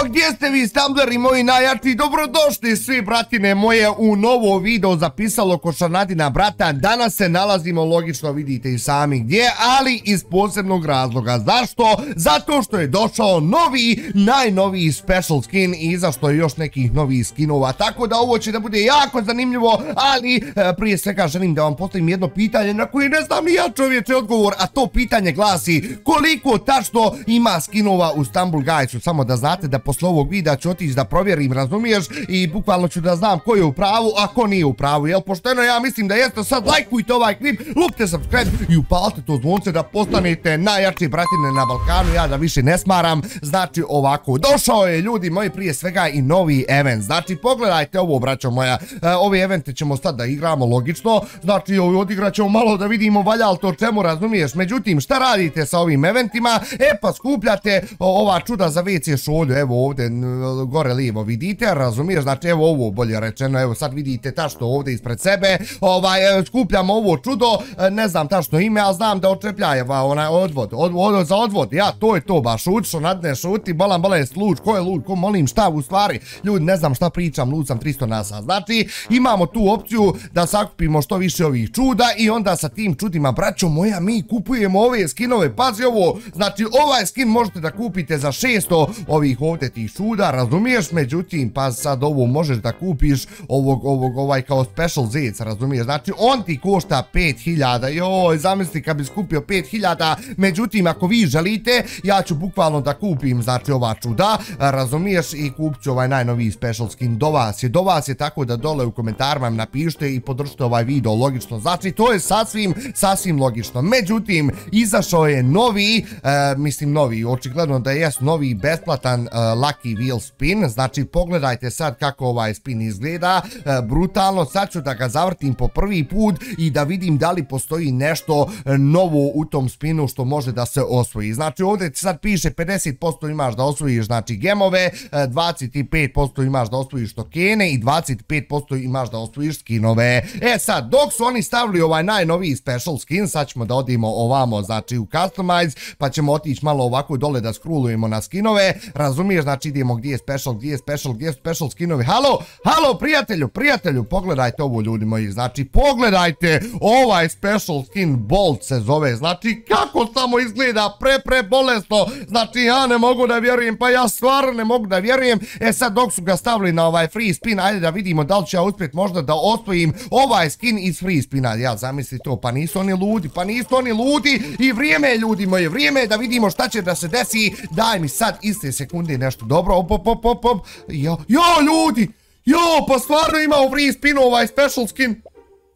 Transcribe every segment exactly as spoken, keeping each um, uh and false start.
gdje ste vi stambleri moji najjači? Dobrodošli svi bratine moje u novo video zapisalo Košanadina brata. Danas se nalazimo, logično vidite i sami gdje, ali iz posebnog razloga. Zašto? Zato što je došao novi, najnoviji special skin i izašlo je još nekih novih skinova. Tako da ovo će da bude jako zanimljivo, ali e, prije svega želim da vam postavim jedno pitanje na koje ne znam ni ja čovječe odgovor, a to pitanje glasi: koliko tačno ima skinova u Stumble Guysu? Samo da znate da posle ovog videa ću otići da provjerim, razumiješ, i bukvalno ću da znam ko je u pravu, a ko nije u pravu, jel pošteno? Ja mislim da jeste. Sad lajkujte ovaj klip, lupte subscribe i upalite to zvonce da postanete najjači bratine na Balkanu, ja da više ne smaram. Znači ovako, došao je ljudi moji prije svega i novi event, znači pogledajte ovo braćo moja, e, ove evente ćemo sad da igramo logično, znači odigrat ćemo malo da vidimo valja li to čemu, razumiješ. Međutim, šta radite sa ovim eventima? E pa skupljate ova čuda za ve ce šolju, evo ovdje gore lijevo vidite, razumiješ, znači evo ovo bolje rečeno, evo sad vidite tačno ovdje ispred sebe, ovaj, skupljamo ovo čudo, ne znam tačno ime, ali znam da očepljajeva onaj odvod, odvod za odvod, ja to je to baš, šuti što nadne šuti, bolan bolan sluč, ko je lud, ko molim šta u stvari, ljudi ne znam šta pričam, lud sam tristo nasa, znači imamo tu opciju da sakupimo što više ovih čuda i onda sa tim čudima braćo moja mi kupujemo ove skinove, pazi ovo, znači ovaj skin možete da kupite za šesto ovih ovdje tih čuda, razumiješ, međutim pa sad ovo možeš da kupiš ovog, ovog, ovaj kao special zec, razumiješ, znači on ti košta pet hiljada, joj, zamisli kad bi skupio pet hiljada, međutim ako vi želite, ja ću bukvalno da kupim, znači ova čuda, razumiješ, i kupit ću ovaj najnoviji special skin, do vas je, do vas je, tako da dole u komentarima im napišite i podržite ovaj video, logično, znači to je sasvim, sasvim logično. Međutim, izašao je novi, e, mislim novi, očigledno da je novi besplatan e, Lucky Wheel spin, znači pogledajte sad kako ovaj spin izgleda, e, brutalno, sad ću da ga zavrtim po prvi put i da vidim da li postoji nešto novo u tom spinu što može da se osvoji. Znači ovdje sad piše pedeset posto imaš da osvojiš znači gemove, dvadeset pet posto imaš da osvojiš tokene i dvadeset pet posto imaš da osvojiš skinove. E sad, dok su oni stavili ovaj najnoviji special skin, sad ćemo da odimo ovamo, znači u customize, pa ćemo otići malo ovako dole da scrollujemo na skinove, razumiješ, znači idemo gdje je special, gdje je special, gdje je special skinovi. Halo, halo prijatelju, prijatelju, pogledajte ovo ljudi moji, znači pogledajte ovaj special skin, Bolt se zove, znači kako samo izgleda, pre pre bolesno, znači ja ne mogu da vjerujem, pa ja stvarno ne mogu da vjerujem. E sad dok su ga stavili na ovaj free spin, ajde da vidimo da li ću ja uspjeti možda da osvojim ovaj skin iz free spina, ja zamisli to, pa nisu oni ludi, pa nisu oni ludi i vrijeme je ljudi moje, vrijeme je da vidimo šta će da se desi, daj mi sad iste sekunde nešto dobro, op op op op op, jo, jo ljudi, jo, pa stvarno ima u free spinu ovaj special skin.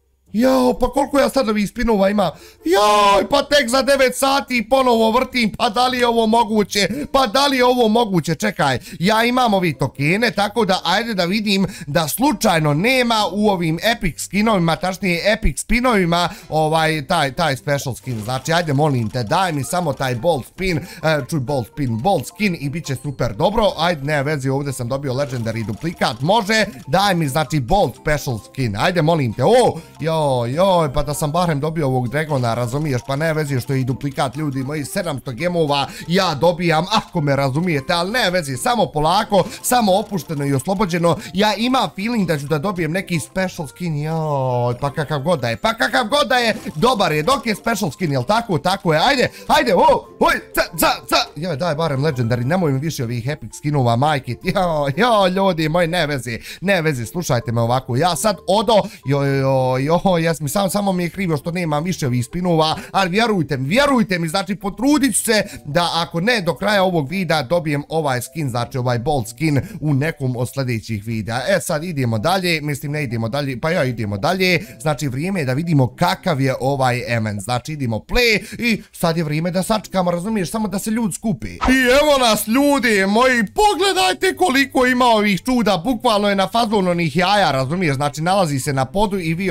Jao, pa koliko ja sad ovih spinova ima? Joj, pa tek za devet sati ponovo vrtim, pa da li je ovo moguće? Pa da li je ovo moguće? Čekaj, ja imam ovih tokene, tako da ajde da vidim da slučajno nema u ovim epic skinovima, tačnije epic spinovima, ovaj, taj, taj special skin. Znači, ajde molim te, daj mi samo taj bolt spin, uh, čuj, bolt spin, bolt skin i bit će super dobro. Ajde, ne vezi, ovdje sam dobio legendary duplikat, može, daj mi, znači, bolt special skin, ajde molim te, o, jo, Joj, joj, pa da sam barem dobio ovog Dragona, razumiješ, pa ne vezi što je i duplikat ljudi moji, sedamsto gemova ja dobijam, ako me razumijete, ali ne vezi, samo polako, samo opušteno i oslobođeno, ja imam feeling da ću da dobijem neki special skin, joj, pa kakav god da je, pa kakav god da je, dobar je, dok je special skin, jel tako, tako je, ajde, ajde, o, oj, ca, ca, ca, joj, daj barem legendary, nemoj mi više ovih epic skinova, majke, joj, joj, ljudi moji, ne vezi, ne vezi, slušajte me ovako, ja sad odo, joj, joj, joj, jes mi samo, samo mi je krivo što nemam više ovih spinova, ali vjerujte mi, vjerujte mi, znači potrudit ću se da ako ne do kraja ovog videa dobijem ovaj skin, znači ovaj bolt skin u nekom od sljedećih videa. E sad idemo dalje, mislim ne idemo dalje, pa ja idemo dalje, znači vrijeme je da vidimo kakav je ovaj event, znači idemo play i sad je vrijeme da sačekamo, razumiješ, samo da se ljudi skupi. I evo nas ljudi moji, pogledajte koliko ima ovih čuda, bukvalno je na fazonu onih jaja, razumiješ, znači nalazi se na podu i vi ovako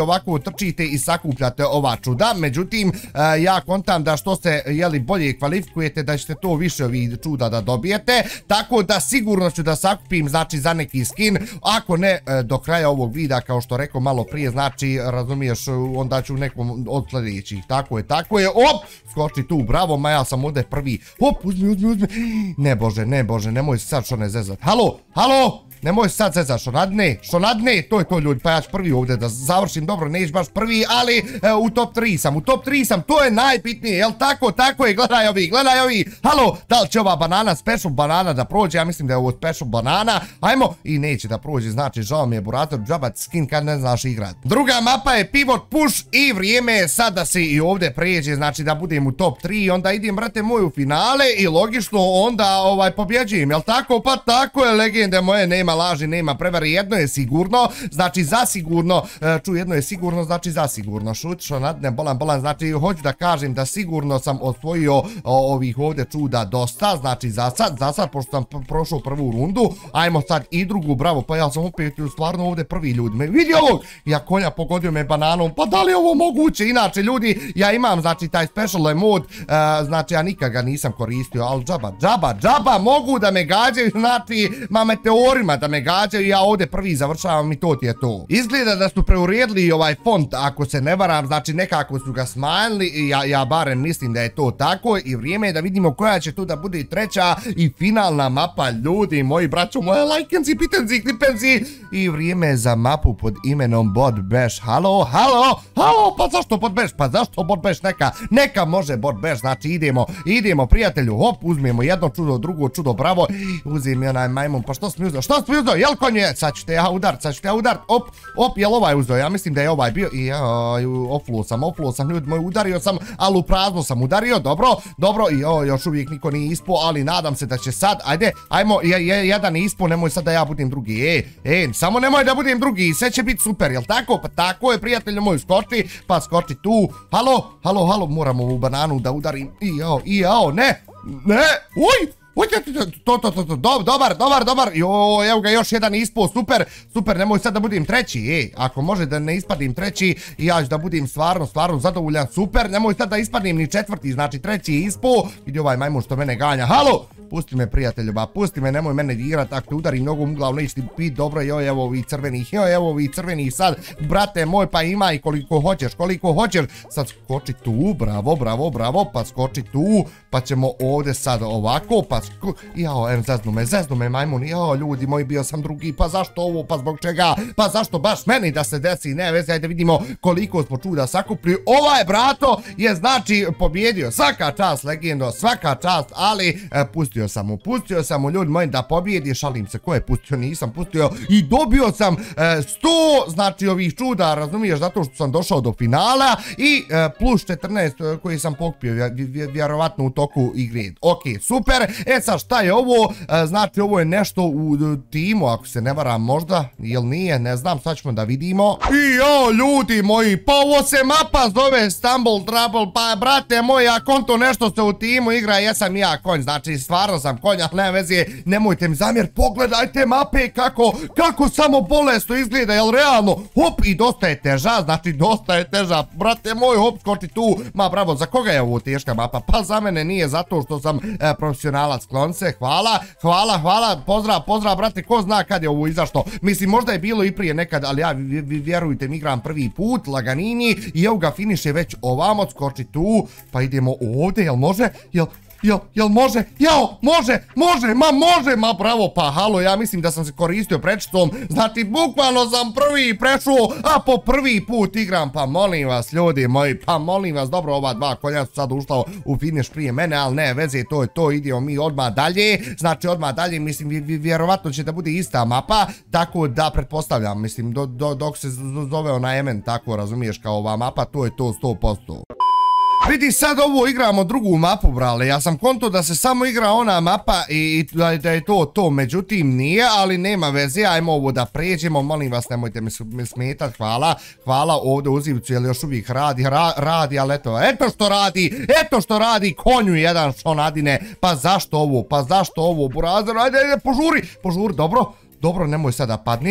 trčite i sakupljate ova čuda, međutim, e, ja kontam da što se, jeli, bolje kvalifikujete, da ćete to više ovih čuda da dobijete, tako da sigurno ću da sakupim, znači, za neki skin, ako ne e, do kraja ovog videa, kao što rekao malo prije, znači, razumiješ, onda ću nekom od sljedećih, tako je, tako je, op, skoči tu, bravo, ma ja sam ovdje prvi, op, uzmi, uzmi, uzmi, ne bože, ne bože, nemoj se sad što ne zezat, halo, halo, nemoj sad zezat, što nadne, što nadne, to je to ljudi, pa ja ću prvi ovdje da završim, dobro, neću baš prvi, ali e, u top tri sam, u top tri sam, to je najbitnije, jel tako, tako je, gledaj ovi, gledaj ovi, halo, da li će ova banana, special banana da prođe, ja mislim da je ovo special banana, ajmo, i neće da prođe, znači, žao mi je burator, džabat skin kad ne znaš igrat. Druga mapa je pivot push i vrijeme je sad da se i ovdje pređe, znači da budem u top tri, onda idem, brate moj, u finale i logično onda ovaj pobjeđujem, jel tako, pa tako je, legende moje, nema laži, nema prevare, jedno je sigurno, znači zasigurno, ču, jedno je sigurno, znači zasigurno, šut, što nadne, bolan, bolan, znači hoću da kažem da sigurno sam osvojio ovih ovdje čuda dosta, znači za sad, za sad, pošto sam prošao prvu rundu, ajmo sad i drugu, bravo, pa ja sam opet stvarno ovdje prvi ljudi, me vidi ovog, ja konja pogodio me bananom, pa da li je ovo moguće, inače ljudi, ja imam, znači taj special mod, znači ja nikad ga nisam koristio, ali džaba, džaba, džaba, mogu da me gađaju, znači, ma meteorima da me gađaju, ja ovdje prvi završavam i to ti je to. Izgleda da su preuredili ovaj font, ako se ne varam, znači nekako su ga smanjili, ja, ja barem mislim da je to tako i vrijeme je da vidimo koja će tu da bude treća i finalna mapa, ljudi moji, braćo moje, lajkenci, pitenci, klipenci, i vrijeme je za mapu pod imenom Bot Bash. Halo, halo, halo, pa zašto Bot Bash, pa zašto Bot Bash, neka, neka može Bot Bash, znači idemo, idemo prijatelju, hop, uzmemo jedno čudo, drugo čudo, bravo, uzim i onaj majmun, pa što sam uzeo, što sam uzeo, jel konje, sad ću te ja udart, sad ću te ja udart, op, op, jel ovaj uzeo, ja mislim da je ovaj bio, i jaj, ofluo sam, ofluo sam, ljudi moj, udario sam, ali u prazno sam udario, dobro, dobro, i o, još uvijek niko nije ispo, ali nadam se da će sad, ajde, ajmo, je, je, jedan ispo, nemoj sad da ja budem drugi, e, e, samo nemoj da budem drugi, sve će biti super, jel tako, pa tako je, prijatelju moj, skoči, pa skoči tu, halo, halo, halo, moram ovu bananu da udarim, i jao, i jao, ne, ne, uj, uj, to, to, to, to, dobar, dobar, dobar, joj, evo ga još jedan ispo, super, super, nemoj sad da budem treći, ej, ako može da ne ispadim treći, ja ću da budem stvarno, stvarno zadovoljan, super, nemoj sad da ispadim ni četvrti, znači treći ispo, vidi ovaj majmun što mene ganja, halo, pusti me prijatelju, ba, pusti me, nemoj mene igrat, ako te udarim nogom uglav, neće ti biti dobro, joj, evo ovi crvenih, joj, evo ovi crvenih sad, brate moj, pa ima i koliko hoćeš, koliko hoćeš, sad skoči tu, bravo, bravo, bravo, pa skoči tu, pa ćemo ovdje sad ovako, pa sko... Jao, em, zeznu me, zeznu me, majmun, jao, ljudi moji, bio sam drugi, pa zašto ovo, pa zbog čega, pa zašto baš meni da se desi, ne, vezi, ajde vidimo koliko smo čuda sakupili, ovaj brato je, znači, pobjedio, svaka čast, legendo, svaka čast, ali, e, pustio sam mu, pustio sam mu, ljudi moji, da pobjedi, šalim se, ko je pustio, nisam pustio, i dobio sam e, sto, znači, ovih čuda, razumiješ, zato što sam došao do finala, i e, plus četrnaest koji sam pokupio, vjerovatno u toku igre, ok, super, e sad šta je ovo, e, znači, ovo je nešto u timu, ako se ne varam možda, jel nije, ne znam, sad ćemo da vidimo, i jo, ljudi moji, pa ovo se mapa zove Stumble Trouble, pa brate moj, a konto nešto se u timu igra, jesam ja konj, znači, stvarno sam konj, ali nema veze, nemojte mi zamjer, pogledajte mape kako, kako samo bolesno izgleda, jel realno, hop, i dosta je teža, znači, dosta je teža, brate moj, hop, skoči tu, ma bravo, za koga je ovo teška mapa, pa za mene nije, zato što sam e, profesionalac, klon se, hvala, hvala, hvala, pozdrav, pozdrav, brate, ko zna kad je ovo izašto, mislim, možda je bilo i prije nekad, ali ja, vi vjerujte, mi igram prvi put, laganini, i evo ga, finiš je već ovamo, skoči tu, pa idemo ovdje, jel može, jel, Jel, jel može? Jao, može, može, ma može, ma bravo, pa halo, ja mislim da sam se koristio prečicom, znači bukvalno sam prvi prešao, a po prvi put igram, pa molim vas ljudi moji, pa molim vas, dobro, ova dva konja su sad ušla u finiš prije mene, ali ne, veze, to je to, idemo mi odmah dalje, znači odmah dalje, mislim, vjerovatno će da bude ista mapa, tako da pretpostavljam, mislim, do, do, dok se zove ona emen, tako razumiješ, kao ova mapa, to je to sto posto. Vidi, sad ovo igramo drugu mapu, brale, ja sam konto da se samo igra ona mapa i da je to to, međutim nije, ali nema veze, ajmo ovo da pređemo, molim vas, nemojte me smetat, hvala, hvala, ovdje uzivcu, jer još uvijek radi, ra, radi, ali eto, eto što radi, eto što radi, konju jedan što nadine, pa zašto ovo, pa zašto ovo, burazir, ajde, ajde, požuri, požuri, dobro, dobro, nemoj sad da padnem.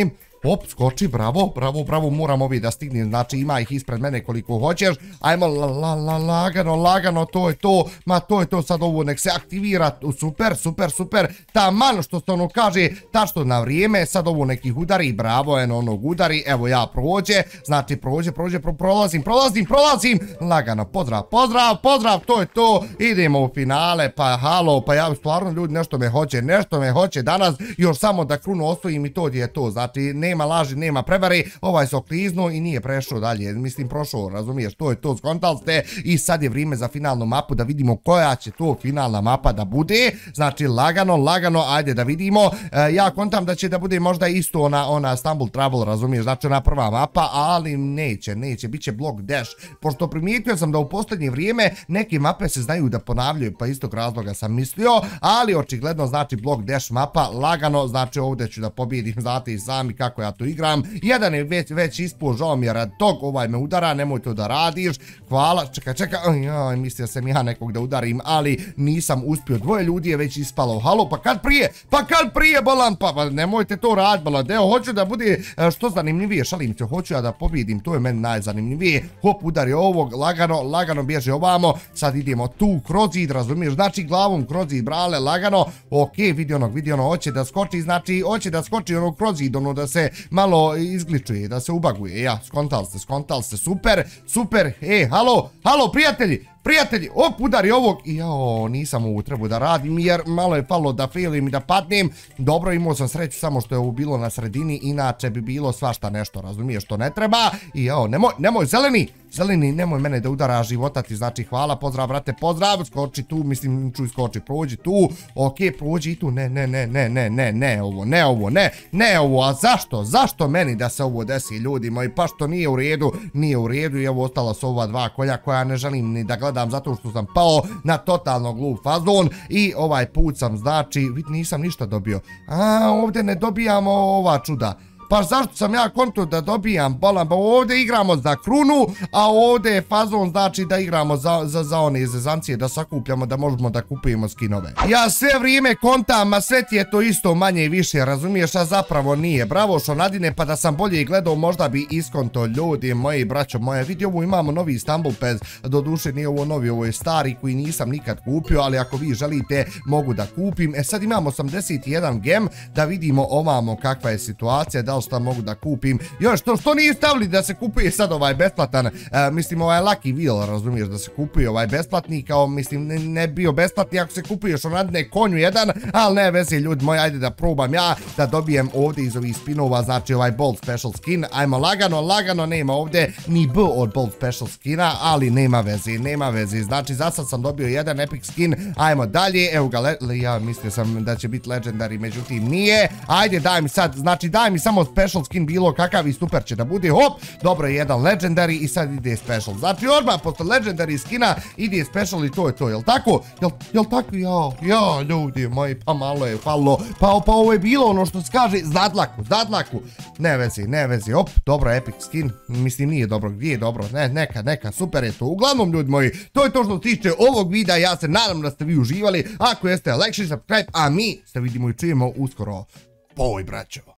hop, skoči, bravo, bravo, bravo, moram ovi da stignem, znači ima ih ispred mene koliko hoćeš, ajmo, la, la, la, lagano, lagano, to je to, ma to je to, sad ovo nek se aktivira, super, super, super, taman što se ono kaže, tačno na vrijeme, sad ovo nekih udari, bravo, eno onog udari, evo ja prođe, znači prođe, prođe, pro, prolazim, prolazim, prolazim, lagano, pozdrav, pozdrav, pozdrav, to je to, idemo u finale, pa halo, pa ja stvarno ljudi nešto me hoće, nešto me hoće danas, još samo da krunu osvojim i to je to, znači nema laži, nema prevare, ovaj se okliznuo i nije prešao dalje, mislim prošao, razumiješ, to je to, skontali ste i sad je vrijeme za finalnu mapu da vidimo koja će to finalna mapa da bude, znači lagano, lagano, ajde da vidimo, e, ja kontam da će da bude možda isto ona, ona Stumble Trouble, razumiješ, znači ona prva mapa, ali neće, neće, bit će Block Dash, pošto primijetio sam da u posljednje vrijeme neke mape se znaju da ponavljaju, pa istog razloga sam mislio, ali očigledno znači Block Dash mapa, lagano, znači ovdje ću da pobjedim, znate i sami kako ja to igram, jedan je već, već ispuo, žao mi je rad tog, ovaj me udara, nemoj to da radiš, hvala, čekaj, čekaj, joj, mislio sam ja nekog da udarim, ali nisam uspio, dvoje ljudi je već ispalo, halo, pa kad prije, pa kad prije, bolan, pa, pa nemojte to rad, bolan, deo, hoću da bude što zanimljivije, šalim se, hoću ja da pobjedim, to je meni najzanimljivije, hop, udari ovog, lagano, lagano bježe ovamo, sad idemo tu kroz zid, razumiješ, znači glavom kroz zid, brale, lagano, ok, vidi onog, vidi ono, hoće da skoči, znači, hoće da skoči ono kroz zid, ono da se malo izgličuje, da se ubaguje, ja, skontal ste, skontal ste, super, super, e, halo, halo, prijatelji, prijatelji, op, udari ovog, jao, nisam ovu trebu da radim jer malo je falo da failim i da padnem, dobro, imao sam sreću samo što je ovo bilo na sredini, inače bi bilo svašta nešto, razumiješ, što ne treba, i jao, nemoj, nemoj, zeleni, zeleni, nemoj mene da udara života ti, znači, hvala, pozdrav, brate, pozdrav, skoči tu, mislim, čuj, skoči, prođi tu, ok, prođi i tu, ne, ne, ne, ne, ne, ne, ne, ovo, ne, ovo, ne, ne, ovo, a zašto, zašto meni da se ovo desi, ljudi moji, pa što nije u redu, nije u redu i evo ostala su ova dva kolja koja ne želim ni da gledam zato što sam pao na totalno glup fazon i ovaj put sam, znači, vid, nisam ništa dobio, a, ovdje ne dobijamo ova čuda. Pa zašto sam ja konto da dobijam bolan, pa ovdje igramo za krunu, a ovdje je fazon znači da igramo za, za, za one izezancije, da sakupljamo, da možemo da kupujemo skinove. Ja sve vrijeme kontam, a sve ti je to isto manje i više, razumiješ, a zapravo nije. Bravo Šonadine, pa da sam bolje gledao možda bi iskonto, ljudi moji, braćo moje, vidi ovo imamo novi Stumble Pass, do duše nije ovo novi, ovo je stari koji nisam nikad kupio, ali ako vi želite mogu da kupim. E sad imamo osamdeset jedan gem, da vidimo ovamo kakva je situacija, da šta mogu da kupim, još to što nije stavili da se kupuje sad ovaj besplatan, e, mislim ovaj Lucky Wheel, razumiješ, da se kupuje ovaj besplatni, kao mislim ne, ne bio besplatni ako se kupuješ onadne konju jedan, ali ne veze ljudi moji, ajde da probam ja da dobijem ovdje iz ovih spinova, znači ovaj Bold Special Skin, ajmo lagano, lagano, nema ovdje ni B od Bold Special Skina, ali nema veze, nema veze, znači za sad sam dobio jedan Epic Skin, ajmo dalje, evo ga, le, ja mislio sam da će biti Legendary, međutim nije, ajde daj mi sad, znači daj mi samo Special Skin bilo kakav i super će da bude, hop, dobro je jedan Legendary i sad ide Special, znači odmah posle Legendary skina ide Special i to je to, jel tako, jel, jel tako, ja, ja, ljudi moji, pa malo je falo, pa, pa ovo je bilo ono što se kaže, zadlaku, zadlaku, ne vezi, ne vezi, hop, dobro, Epic Skin, mislim nije dobro, gdje je dobro, ne, neka, neka, super je to, uglavnom ljudi moji, to je to što se tiče ovog videa, ja se nadam da ste vi uživali, ako jeste, like, share, subscribe, a mi se vidimo i čujemo uskoro, boj braćo.